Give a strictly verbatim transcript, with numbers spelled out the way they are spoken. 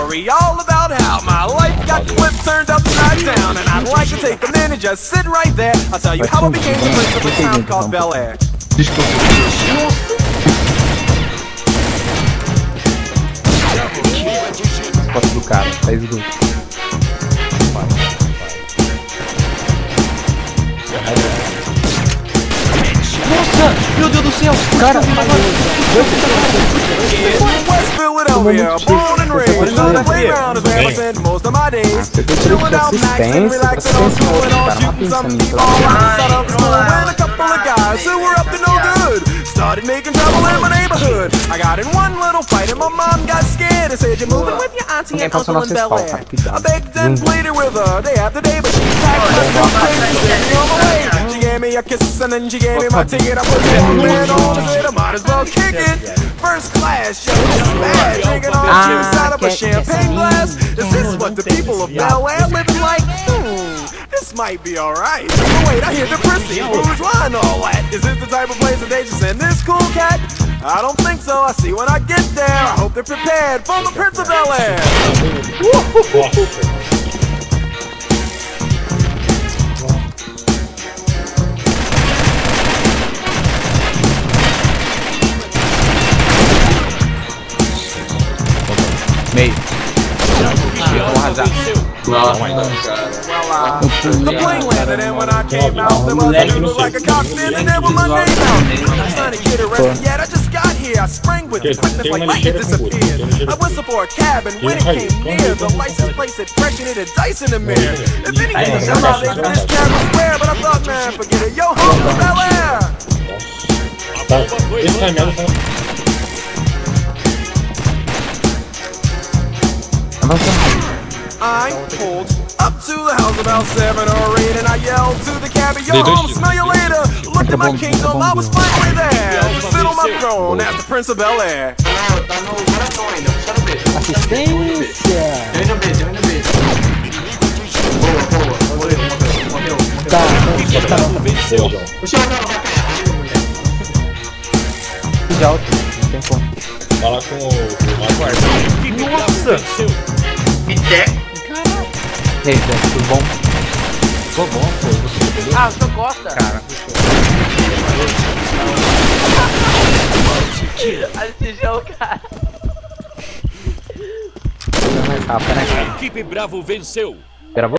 story all about how my life got flipped, turned upside down. And I'd like to take a minute, just sit right there. I'll tell you how I became the prince of a town called Bel Air. Foto do cara, tá esgoto. Nossa, meu Deus do céu, o cara West Philadelphia, born and raised on the playground is where I spent most of my days. Chilling out, maxing, relaxing on school and all, shooting some people out of school. And a couple of guys who were up to no good started making trouble in my neighborhood. I got in one little fight and my mom got scared and said, "You're moving with your auntie and uncle in Bel Air." I begged and pleaded with her day after day, but she packed my suitcase and sent me on my way. She gave me a kiss and then she gave me my ticket. I put it man on and said I might as well kick it. First class, show this bad, drinking all juice out of a champagne glass. Is this what the people of Bel Air living like? Hmm, this might be alright. But wait, I hear the prissy, bourgeois and all that. Is this the type of place that they just send this cool cat? I don't think so. I see when I get there. I hope they're prepared for the Prince of Bel Air. meio. Vamos arrasar. Well, uh, the plane landed and when I came out, there was it was like a cockpit and there was my name out. I'm trying to get arrested yet, I just got here. I sprang with quickness like lightning disappeared. I whistled for a cab and when it came near, the license plate said fresh and it had dice in the mirror. If anything, I thought that this cab was rare, but I thought, man, forget it. Yo, home to Bel Air. I pulled up to the house about seven or eight and I yelled to the cabbie, yo, home, smell you later. Looked at my kingdom, I was finally there to sit on my throne as the Prince of Bel Air. Assistência! De alto, não tem como. Fala com o Nossa! Pité. E aí, Zé, tudo bom? Tô bom, pô. Ah, o senhor gosta? Cara, Esse jogo, cara. mais rápido, né, cara? A equipe Bravo venceu. Gravou?